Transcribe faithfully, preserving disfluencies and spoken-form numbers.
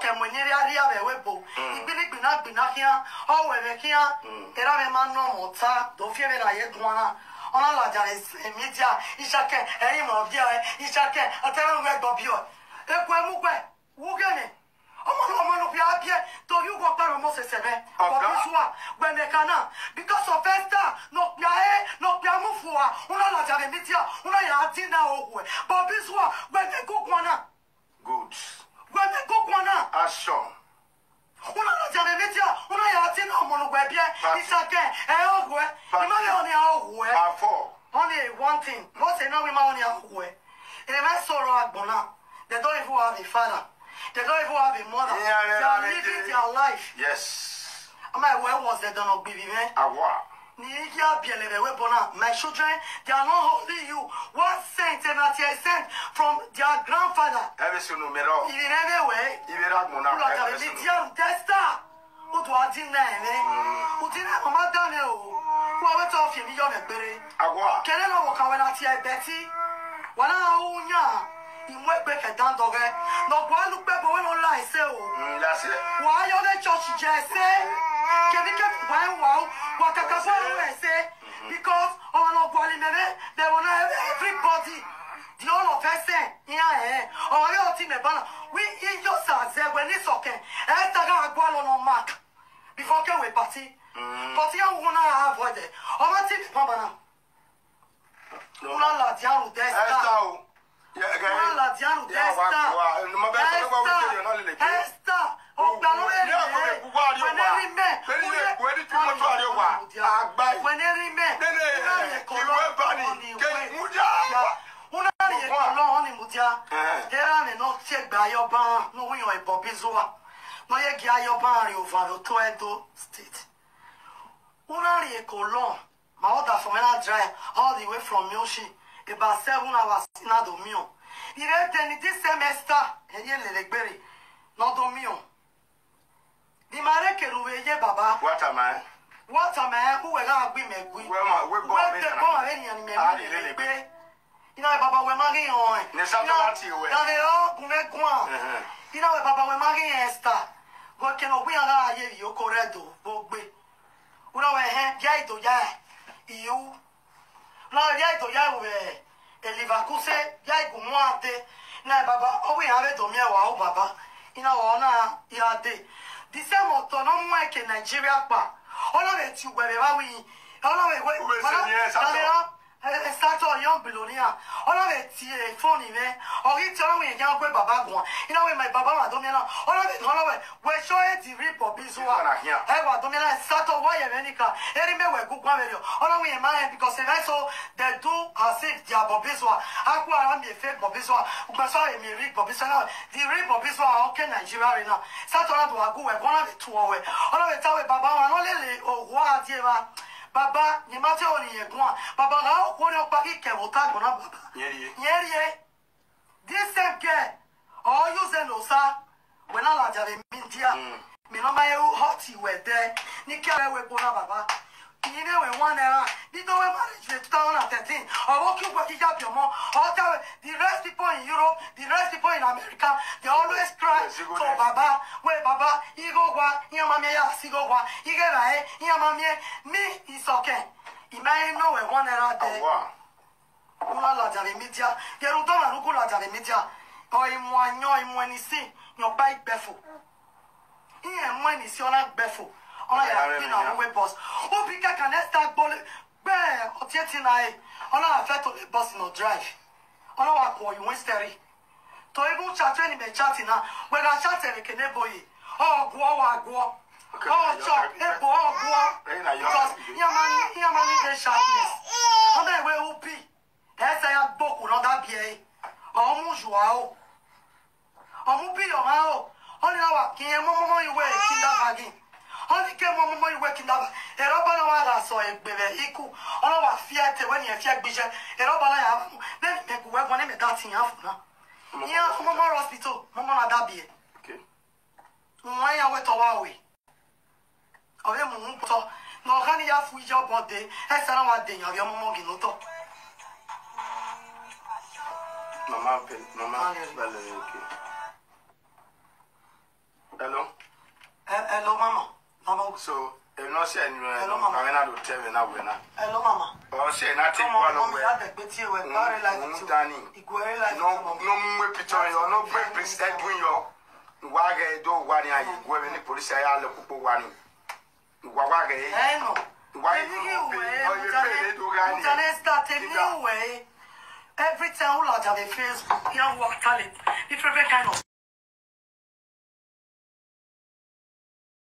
ke mo nyeri ari ave webo ibini gbina gbina kia o we kia era me ma no mota do fie me na ye gwana ona la jare media isake eyin mo bia isake atara we gbo bio eku emu gbe wu gene omo no omo no bia bia to you go paro mo se sebe ko biswa gbe me kana because of Esther no bia e no bia mu fuwa ona la jare media ona ya tina ogwe but biswa gbe me go gwana good gbe me go gwana action una la jare media una ya tina omo no gbe bia isake e ogwe ima le oni ogwe afọ only one thing what say now we ma oni ogwe e me soro agbona they don't even have a father. They don't even have a mother. Yeah, yeah, they are yeah, living yeah. their life. Yes. I'm like, where was they done baby man? Awa. My children, they are not holding you. What saint and that they sent from their grandfather? Every single numero. In every way. Even that mona. Every single testa. Who do I deny me? Who did I come out down here? Who I went off in the young berry? Awa. Can I not walk away at here, Betty? When I own ya. In what back at down dog, no one look back when online so. That's it. Why are the church just say? Can we get one wow? What I can say? Because on no parliament, they will have everybody. The all of us say, yeah, or your team, we in your side when it's okay. And I got a mark before we party. But you want to avoid it. Or what if Pabana? No, la diamu desta. Yeah, again. La diamu desta. Desta. Oh, no, when every man, when every man, una ye kolon ni mudia era ne no tie gba yoban no wi yon ibobizoa no ye gi ayoban ri over to Edo state una ye kolon my order from na drive all the way from Mioshi about seven hours in Adomion il est tenu this semester e ye lelegbere no Domion di mare ke ruwe ye baba what am I what am I who we ga gbi megui we ma we go we te go ave ni ani me me you know baba we mari on ne sa to lati we na le o ku me kwa you know baba we mari Esther go ke no we ara ye yo koredo bo gbe una we he ya ito ya iu na ya ito ya we eliva kuse ya iku muate na baba o we ave do mi wa o baba ina wo na ya de the same autonomous like Nigeria pa all of it you we ba wi all of it we start on young billionaire all of it phone me or it all we yan gbe baba gun you know my baba ma do mi na all of it all of it we show it the rip of bizwa e wa do mi na start on why America eri me we gugwa me all of we man because if I so they do as if they are bobizwa akwa ara me fake bobizwa ugba so e me rip bobizwa the rip bobizwa okay Nigeria na start on do agu we gona be two we all of it tawe baba wa no lele o wa die ba baba ni mate oni ye kwa baba ga o ni opa ki ke vota gona baba yeri yeri this same girl or use no sa when ala jare mintia me no ma you hot we there ni ke we gona baba ni ne we one era ni do we marriage in twenty thirteen or work you for hijab your mom or the rest people in Europe the rest people in America they always cry so baba we baba igo gwa ya mama ya sigo gwa ige rae ya mama me is okay imagine no we one era there una la jare media yeru do na ruku la jare media o imu anyo imu enisi your bike befo iye mu enisi ona befo ona ya pin na we boss o bi ka can start ball be o tie ti na e ona affect the boss no drive ona wa ko you steady to even chat when me chat na we ga chat e ke ne boy o gwo wa gwo o chop e bo o gwo because your man your man need sharpness ona we o pi e say ya boku no da bie o mu joa o o mu bi o ma o oni na wa ki e mo mo iwe kinda bagin only came one more working up. A robber was so a baby equal. All our fiat when you fiat vision, a robber I have. Then they could work on him that thing half now. Yeah, from more hospital, Mama Dabi. Okay. Why are we to Huawei? Of him, no, honey, you have with your body. That's another thing of your mom. Mama, Mama, okay. So, if not saying you Hello, know, Mama. I'm not to tell you now when I. Hello, Mama. Or say nothing Come on, one Mama, away. I beg with you. We're very like Mm, it. Danny. Igwe like No, it, Mama. no more picture. You're not great president doing your. Wage do one ya go in the police I look for one. Wage. Eh no. Why Every time we have a Facebook, young work talent, different kind of